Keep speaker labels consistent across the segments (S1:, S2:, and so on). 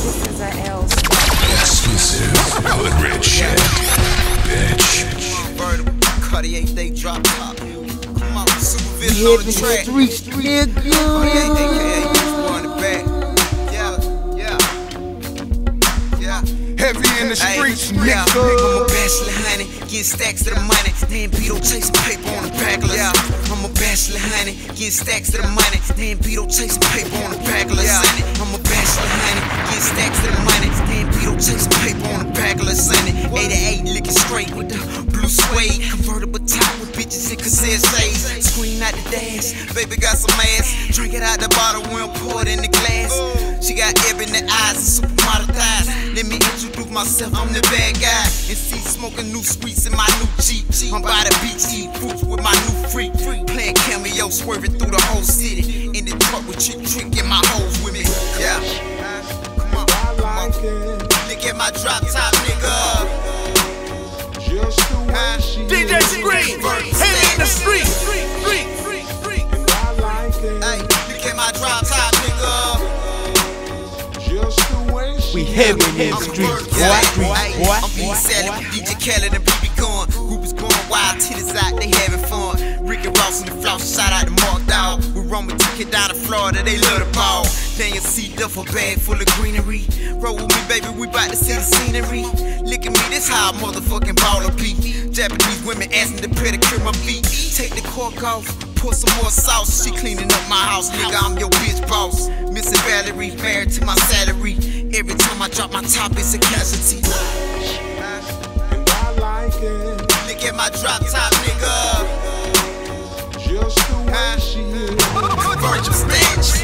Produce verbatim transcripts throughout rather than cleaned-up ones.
S1: This is a L.
S2: Exclusive Hood Rich shit, bitch.
S3: Cartier, they drop top. Come on, super
S4: We
S3: vision on
S4: hit
S3: the
S4: the
S3: track.
S4: streets, nigga.
S3: Cartier, A K A, you on the back. Yeah, yeah, yeah.
S5: Heavy in the streets,
S3: Ay, yeah.
S5: nigga.
S3: I'm a bachelor, honey, getting stacks to the money. Then Beto chasing paper on the back of yeah. I'm a bachelor, honey, getting stacks to the money. Then Beto chasing paper on the back of yeah. I'm a bachelor, honey, getting stacks to the money. Then Beto chasing paper on the back of Sunday. eighty-eight looking straight with the blue suede convertible top with bitches in cassette shades. Screen out the dash, baby got some ass. Drink it out the bottle, we'll pour it in the glass. She got ebony eyes and supermodel thighs. Let me introduce myself, I'm the bad guy. And see smoking new sweets in my new Jeep. I'm by the beach eating fruits with my new freak. Playing cameo, swerving through the whole city. In the truck with Trick Trick and my hoes with me. Yeah. Come on, come on. Look at my drop top, nigga.
S5: Just the way she
S3: D J
S5: is.
S3: Scream, heavy in the street.
S5: And I like it.
S3: Hey, look at my drop top, nigga.
S5: Just the way she
S4: We heavy in the streets, boy, streets, boy.
S3: I'm being salad with D J Khaled and B B Gun. Group is going wild, titties out, they having fun. Ricky Ross and the floss, shout out to Mark Dog. We roaming ticket down to Florida, they love the ball. Daniel C. Duffel bag full of greenery. Roll with me, baby, we bout to see the scenery. Look at me, this how a motherfucking baller be. Japanese women asking to pedicure my feet. Take the cork off, pour some more sauce. She cleaning up my house, nigga, I'm your bitch boss. Missing Valerie, married to my salary. Every time I drop my top, it's a casualty.
S5: And I like it.
S3: Look at my drop top, nigga.
S5: Just the way she is.
S3: Virgil Stench.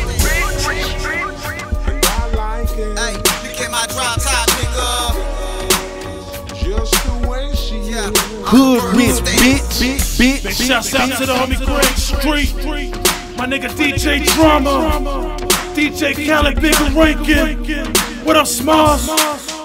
S5: And I like it.
S3: Hey, look at my drop top, nigga.
S5: Just the way she is.
S3: Yeah.
S4: Hood rich, bitch, bitch,
S6: Big shouts out to the homie Greg Street, my nigga D J Drama, D J Khaled, Big Rankin. What up, Smalls?